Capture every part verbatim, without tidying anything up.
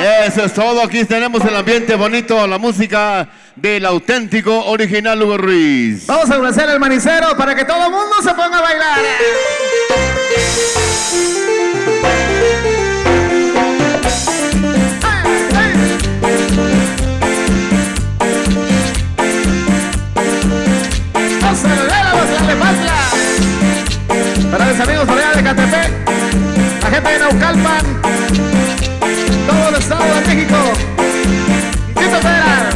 Eso es todo. Aquí tenemos el ambiente bonito, la música del auténtico original Hugo Ruiz. Vamos a agradecer al manicero para que todo el mundo se ponga a bailar. Para mis amigos por allá de Catepec, la gente de Naucalpan, todo el estado de México, Distrito Federal.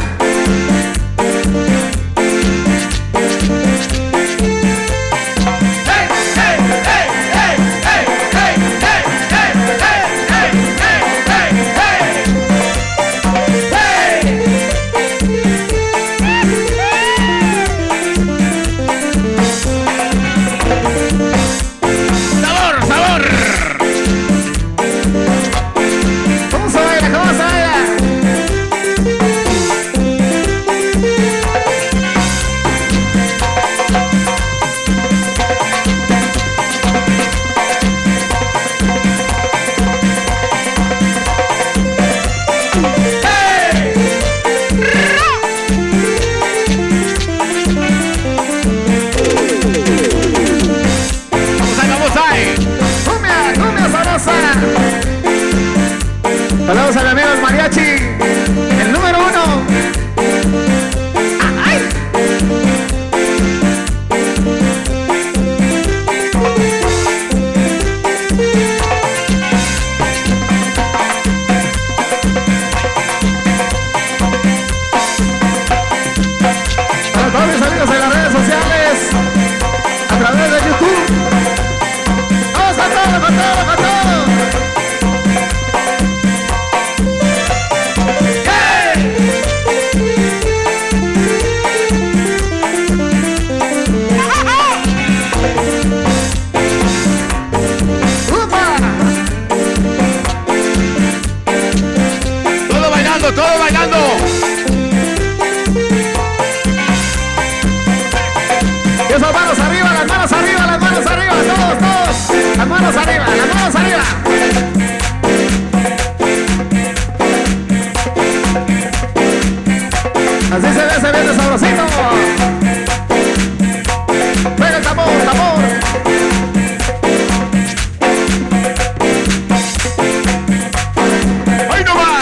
Saludos a mi amigo el mariachi, el número uno. ¡Ay! Para todos mis amigos en las redes sociales, a través de YouTube. ¡Vamos con todo, con todo, con todo! Todo bailando. Y esas manos arriba, las manos arriba, las manos arriba, todos, todos. Las manos arriba, las manos arriba. Así se ve ese bien de sabrosito. Juega el tambor, tambor. ¡Ay, no va!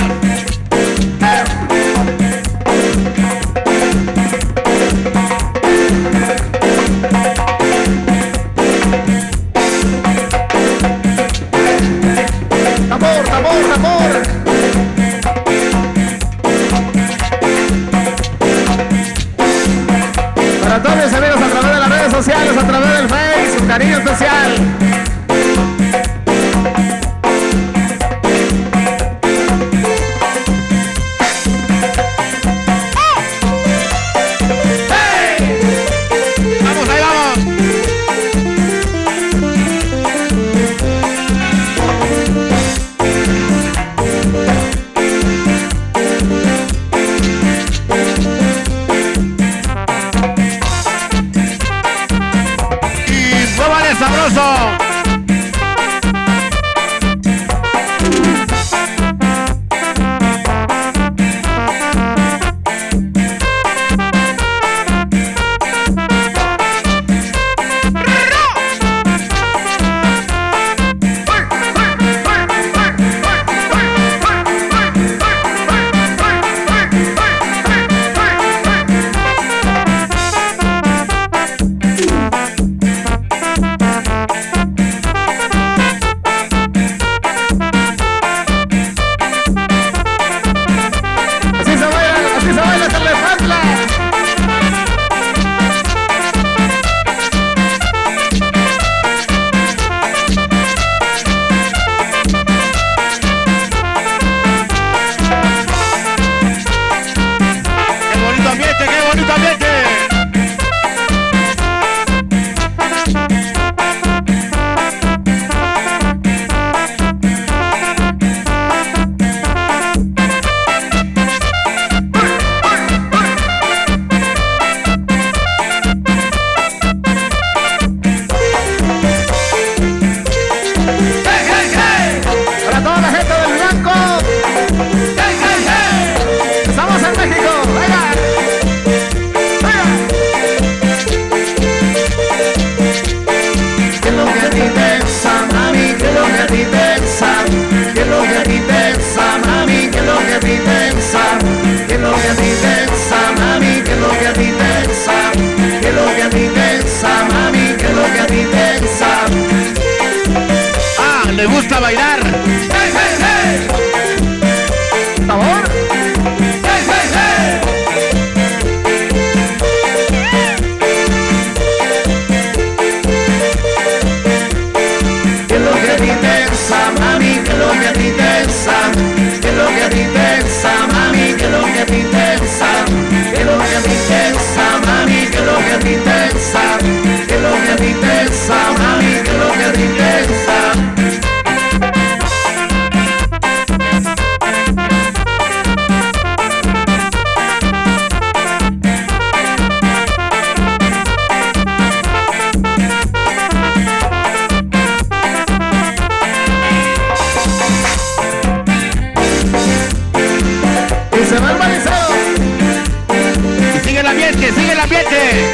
ambiente.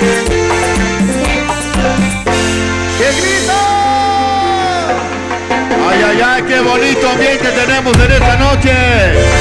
¡Qué grito! Ay, ay, ay, qué bonito ambiente tenemos en esta noche.